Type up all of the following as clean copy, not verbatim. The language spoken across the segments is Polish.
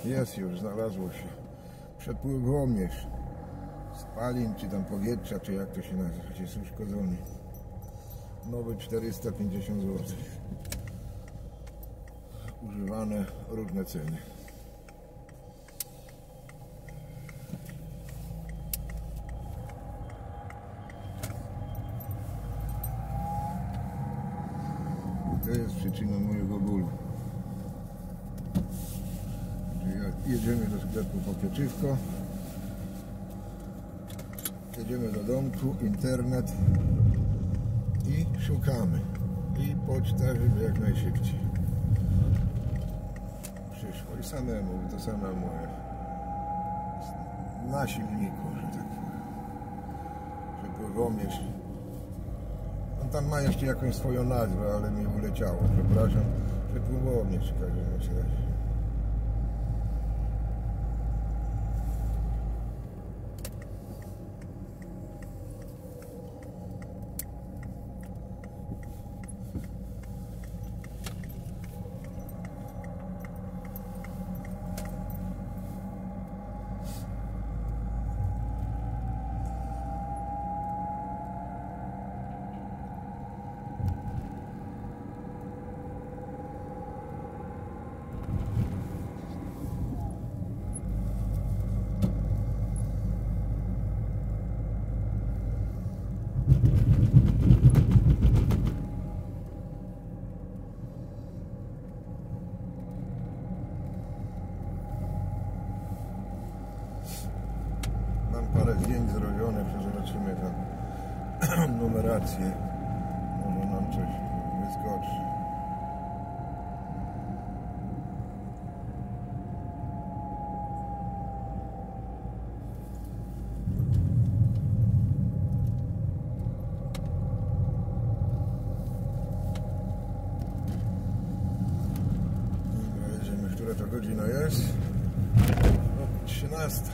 Jest już, znalazło się. Przepływomierz spalin, czy tam powietrza, czy jak to się nazywa, jest uszkodzony. Nowy 450 zł. Używane różne ceny. To jest przyczyną mojego bólu. Jedziemy do sklepu po pieczywko. Jedziemy do domku, internet i szukamy. I poczta, żeby jak najszybciej przyszło. I samemu, to samemu na silniku, że tak powiem. Przepływomierz. On tam ma jeszcze jakąś swoją nazwę, ale mi uleciało. Przepraszam. Przepływomierz w każdym razie. Parę zdjęć zrobione, zobaczymy tam numerację. Może nam coś wyskoczy. Jedziemy, która to godzina jest? No, 13.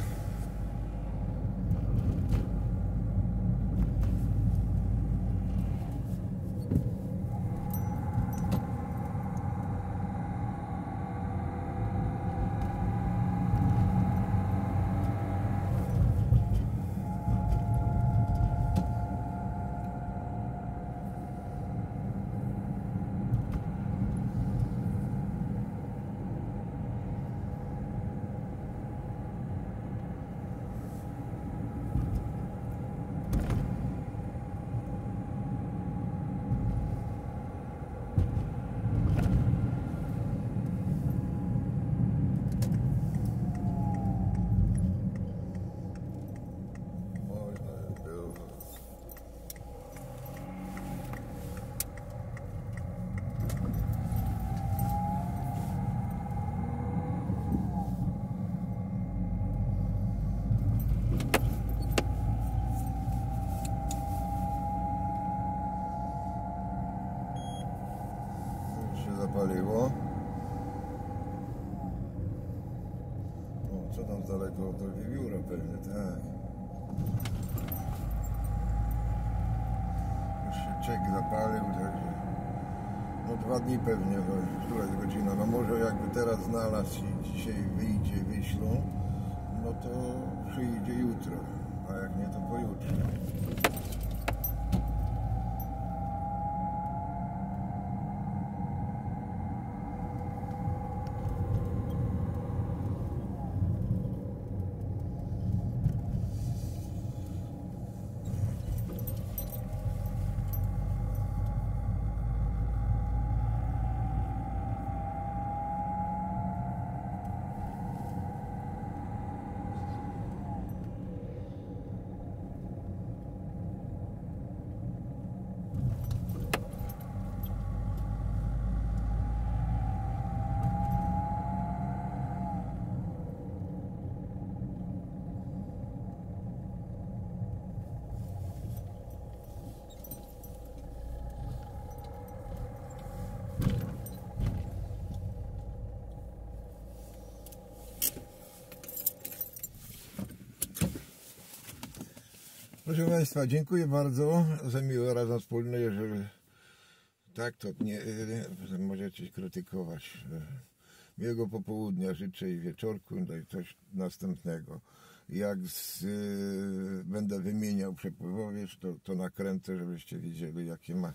Zapaliło. O, co tam daleko? To wiewióra pewnie, tak. Już się czek zapalił, także no 2 dni pewnie, bo która jest godzina, no może jakby teraz znalazł i dzisiaj wyjdzie, wyślą, no to przyjdzie jutro, a jak nie to pojutrze. Proszę Państwa, dziękuję bardzo za miły razem wspólny. Jeżeli tak, to nie możecie krytykować. Miłego popołudnia życzę i wieczorku, no i coś następnego. Jak będę wymieniał przepływowiec, to nakręcę, żebyście wiedzieli, jakie ma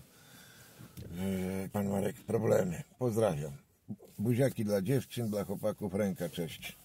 pan Marek problemy. Pozdrawiam. Buziaki dla dziewczyn, dla chłopaków, ręka, cześć.